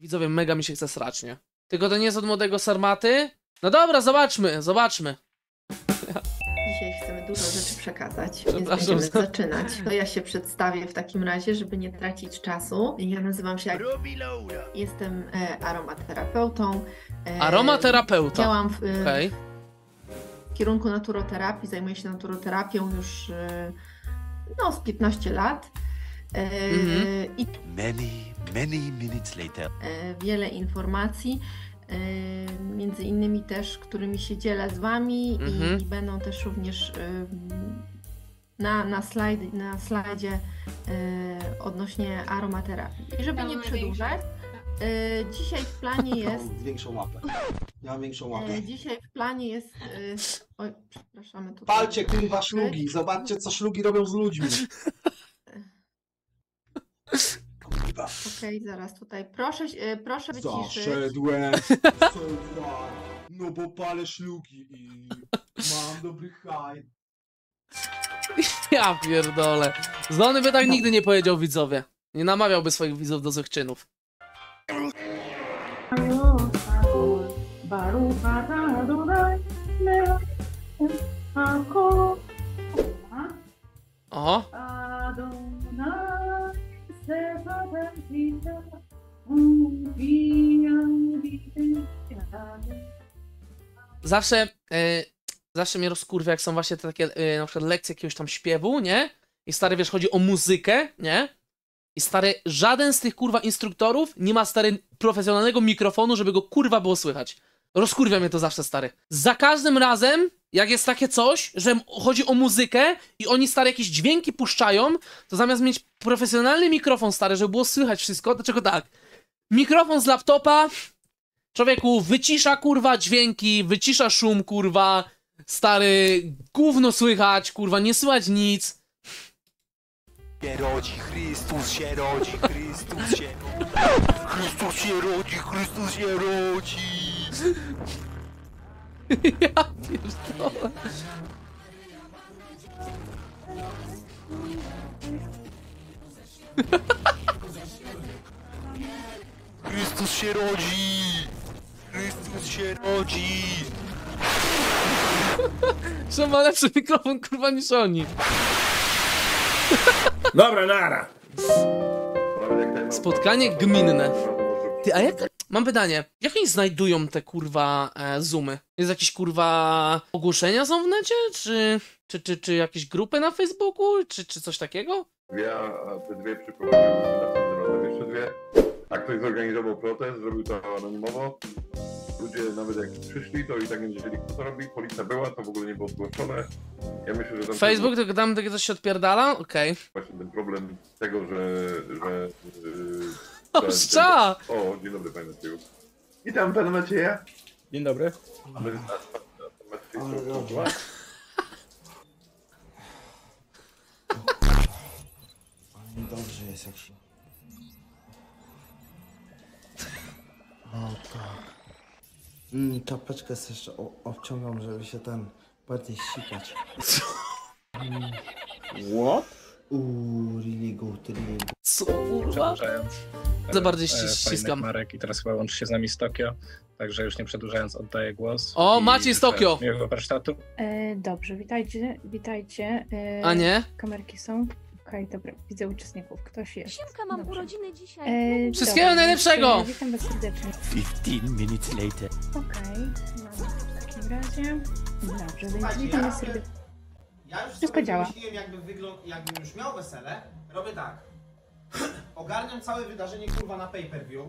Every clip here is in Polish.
Widzowie, mega mi się chce srać, nie? Tylko to nie jest od młodego Sarmaty? No dobra, zobaczmy. Dzisiaj chcemy dużo rzeczy przekazać, więc będziemy zaczynać. To ja się przedstawię w takim razie, żeby nie tracić czasu. Ja nazywam się... Jestem aromaterapeutą. Aromaterapeuta. Działam w kierunku naturoterapii, zajmuję się naturoterapią już z 15 lat. I Many minutes later. Wiele informacji, między innymi też, którymi się dzielę z wami i będą też również na slajdzie odnośnie aromaterapii. I żeby nie przedłużać, dzisiaj w planie jest... Większą łapę. Ja mam większą łapę. Dzisiaj w planie jest... Oj, przepraszamy tutaj. Palcie kurwa szlugi, zobaczcie co szlugi robią z ludźmi. Okej, zaraz tutaj. Proszę wyciszyć. Zaszedłem. No bo palę szlugi i mam dobry haj. Ja pierdolę. Znany by tak nigdy nie powiedział, widzowie. Nie namawiałby swoich widzów do złych czynów. Oho. Zawsze mnie rozkurwia, jak są właśnie te takie na przykład lekcje jakiegoś tam śpiewu, nie? I stary, wiesz, chodzi o muzykę, nie? I stary, żaden z tych kurwa instruktorów nie ma stary profesjonalnego mikrofonu, żeby go kurwa było słychać. Rozkurwia mnie to zawsze, stary. Za każdym razem, jak jest takie coś, że chodzi o muzykę i oni stary jakieś dźwięki puszczają, to zamiast mieć profesjonalny mikrofon, stary, żeby było słychać wszystko, dlaczego tak? Mikrofon z laptopa, człowieku, wycisza kurwa dźwięki, wycisza szum kurwa, stary, gówno słychać, kurwa, nie słychać nic. Się rodzi, Chrystus się rodzi, Chrystus się rodzi. Chrystus się rodzi, Chrystus się rodzi. Ja pierdolę. Chrystus się rodzi. Chrystus się rodzi. Że ma lepszy mikrofon kurwa niż oni. Dobra, nara. Spotkanie gminne. Ty, a jak... Mam pytanie. Jak oni znajdują te kurwa zoomy? Jest jakieś kurwa ogłoszenia są w necie? Czy jakieś grupy na Facebooku? Czy coś takiego? Te dwie przyprowadziły następnym razem jeszcze dwie. A ktoś zorganizował protest, zrobił to anonimowo. Ludzie nawet jak przyszli, to i tak nie wiedzieli, kto to robi. Policja była, to w ogóle nie było zgłoszone. Ja myślę, że Facebook, to tam takie coś się odpierdala? Okej. Właśnie ten problem tego, że O, szcza! O, dzień dobry panie Macieju. Witam pana Macieja. Dzień dobry. Ale dobrze. Ale niedobrze jest jak się... O tak. Czapeczkę sobie jeszcze obciągam, żeby się ten bardziej sikać. What? Really good, really good. Co kurwa? Za bardziej ściskam. Marek i teraz chyba łączy się z nami z Tokio, także już nie przedłużając oddaję głos. O, Maciej z Tokio! Miłego warsztatu. Dobrze, witajcie. A nie? Kamerki są. Okej, dobra, widzę uczestników. Ktoś jest. Siemka, mam urodziny dzisiaj. Wszystkiego dobra, najlepszego! Witam was serdecznie. 15 minutes later. Okej, w takim razie. Dobrze, więc witamy serdecznie. Ja już Wszystko działa. Myśliłem, jakbym już miał wesele, robię tak. Ogarniam całe wydarzenie kurwa na pay-per-view.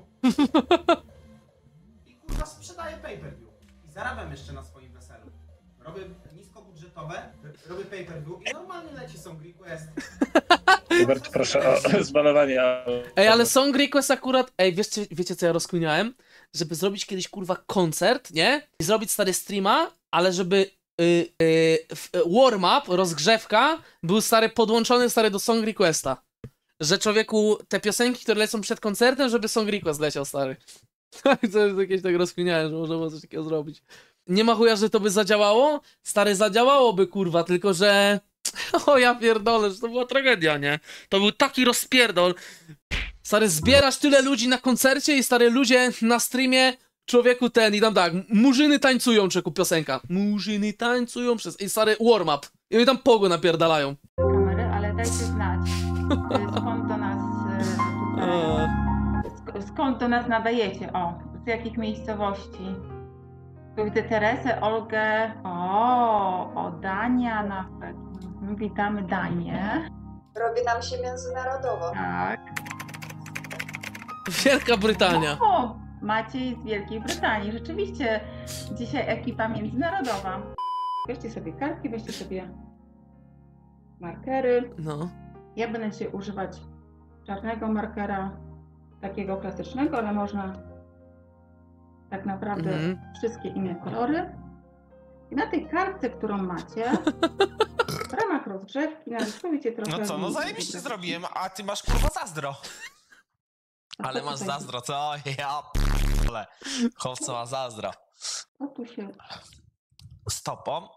I kurwa sprzedaję pay-per-view. I zarabiam jeszcze na swoim weselu. Robię niskobudżetowe, robię pay-per-view i normalnie leci Song Request. Hubert, proszę o zbanowanie. Ej, ale Song Request akurat... Ej, wiecie co ja rozkminiałem? Żeby zrobić kiedyś kurwa koncert, nie? I zrobić stary streama, ale żeby warm-up, rozgrzewka był stary podłączony stary do Song Requesta. Że człowieku, te piosenki, które lecą przed koncertem, żeby Song Request leciał stary. To jest jakieś tak rozkminiałem, że można było coś takiego zrobić. Nie ma chuja, że to by zadziałało? Stary, zadziałałoby kurwa, tylko że... O ja pierdolę, że to była tragedia, nie? To był taki rozpierdol. Stary, zbierasz tyle ludzi na koncercie i stary ludzie na streamie, człowieku ten i tam tak, murzyny tańcują, czeku, piosenka. Murzyny tańcują przez... I stary, warm-up. I oni tam pogo napierdalają. Kamery, ale dajcie znać, skąd do nas skąd do nas nadajecie, z jakich miejscowości. Tu widzę Teresę, Olgę, Dania nawet. Witamy Danię. Robi nam się międzynarodowo. Tak. Wielka Brytania. Maciej z Wielkiej Brytanii. Rzeczywiście dzisiaj ekipa międzynarodowa. Weźcie sobie kartki, weźcie sobie markery. No. Ja będę dzisiaj używać czarnego markera, takiego klasycznego, ale można tak naprawdę wszystkie inne kolory. I na tej kartce, którą macie, w ramach rozgrzewki narysujcie trochę... No co, no zajebiście zrobiłem, a ty masz kurwa zazdro. Ale masz zazdro, co? Ja p***le. Chłopco ma zazdro. O, tu się... Stopą.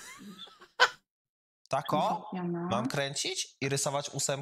Tako? Mam kręcić i rysować 8?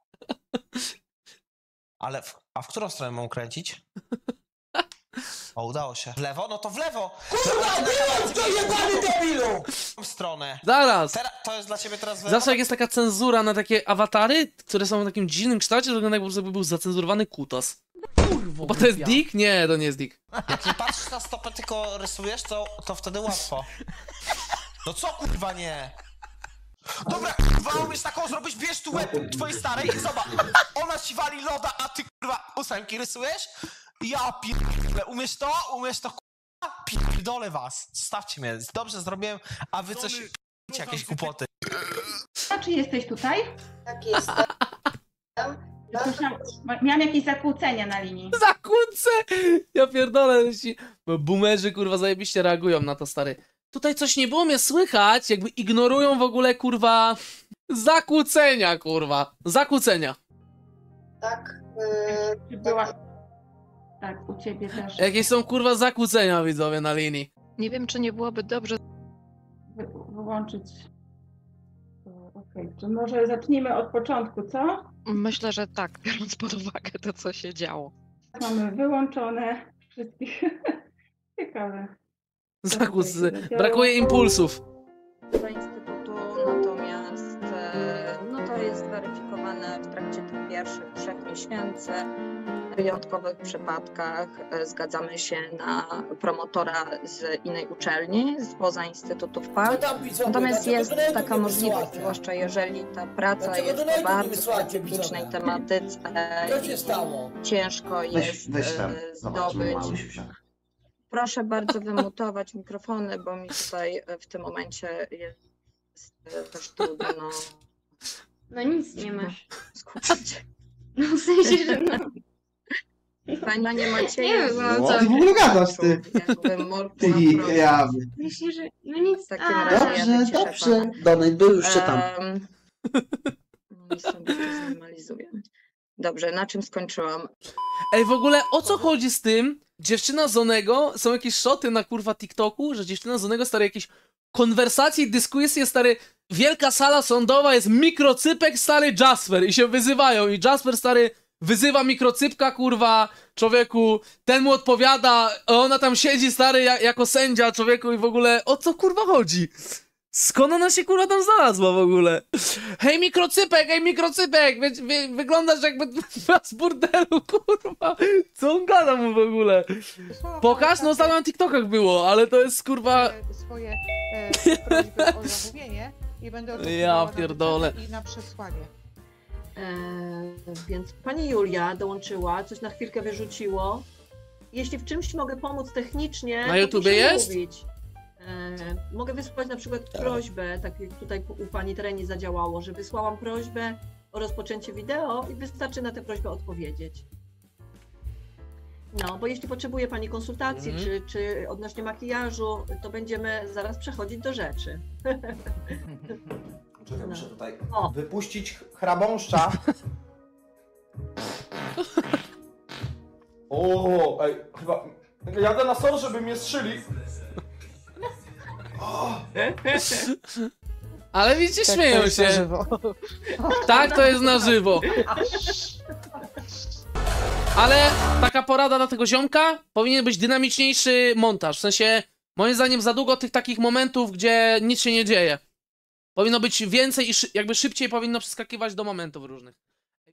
Ale a w którą stronę mam kręcić? O, udało się. W lewo? No to w lewo! Kurwa, to jebany debilu! W stronę. Zaraz! To jest dla ciebie teraz w lewo? Zawsze jak jest taka cenzura na takie awatary, które są w takim dziwnym kształcie, to wygląda jakby był zacenzurowany kutas. Kurwa, bo to jest dick? Nie, to nie jest dick. Jak nie patrzysz na stopę, tylko rysujesz, to wtedy łatwo. No co kurwa nie? Dobra, kurwa, umiesz taką zrobić, bierz tu łeb twojej starej i zobacz. Ona ci wali loda, a ty kurwa 8 rysujesz? Ja pierdolę, umiesz to? Umiesz to kurwa? Pierdolę was. Zostawcie mnie, dobrze zrobiłem, a wy coś jakieś głupoty. A czy jesteś tutaj? Tak jestem. Miałam jakieś zakłócenia na linii. Zakłócę! Ja pierdolę, bo boomerzy kurwa zajebiście reagują na to, stary. Tutaj coś nie było mnie słychać, jakby ignorują w ogóle kurwa zakłócenia, kurwa. Zakłócenia. Tak. Była... Tak, u ciebie też. Jakieś są kurwa zakłócenia, widzowie, na linii. Nie wiem, czy nie byłoby dobrze wyłączyć. Okej, to może zacznijmy od początku, co? Myślę, że tak, biorąc pod uwagę to, co się działo. Mamy wyłączone wszystkich. Ciekawe. Brakuje impulsów. Do instytutu, natomiast no to jest weryfikowane w trakcie tych pierwszych 3 miesięcy. W wyjątkowych przypadkach zgadzamy się na promotora z innej uczelni, spoza instytutów PAL. Natomiast jest taka możliwość, zwłaszcza jeżeli ta praca jest o bardzo specyficznej tematyce i ciężko jest zdobyć. Proszę bardzo wymutować mikrofony, bo mi tutaj w tym momencie jest też trudno. No nic nie masz. Skupić. No w sensie, że no. Panie Macieju, Nie wiem, no, co ty w ogóle gadasz, ty. Myślę, że no nic. W takim razie Dobrze. Donate był już czytam. I sobie to zminimalizuję. Dobrze, na czym skończyłam? Ej, w ogóle o co chodzi z tym? Dziewczyna z Onego, są jakieś szoty na kurwa TikToku, że dziewczyna z Onego, stary, jakieś konwersacje, dyskusje, stary, wielka sala sądowa, jest mikrocypek, stary, Jasper i się wyzywają i Jasper, stary, wyzywa mikrocypka, kurwa, człowieku, ten mu odpowiada, a ona tam siedzi, stary, jako sędzia, człowieku, i w ogóle o co kurwa chodzi? Skąd ona się kurwa tam znalazła w ogóle? Hej mikrocypek, wyglądasz jakby z burdelu, kurwa. Co on gada mu w ogóle? Pokaż, no ostatnio na TikTokach było, ale to jest kurwa... Swoje prośby o zamówienie i będę ja pierdolę. I na przesłanie. Więc pani Julia dołączyła, coś na chwilkę wyrzuciło. Jeśli w czymś mogę pomóc technicznie, na YouTubie jest? Mówić. Mogę wysłać na przykład prośbę, tak jak tutaj u pani Tereni zadziałało, że wysłałam prośbę o rozpoczęcie wideo i wystarczy na tę prośbę odpowiedzieć. No, bo jeśli potrzebuje pani konsultacji, czy odnośnie makijażu, to będziemy zaraz przechodzić do rzeczy. Czekaj, muszę tutaj O. wypuścić chrabąszcza. O, ej, chyba jadę na SOR, żeby mnie strzyli. Ale widzicie, śmieją się. Tak, to jest na żywo. Ale taka porada dla tego ziomka, powinien być dynamiczniejszy montaż. W sensie, moim zdaniem za długo tych takich momentów, gdzie nic się nie dzieje. Powinno być więcej i jakby szybciej powinno przeskakiwać do momentów różnych.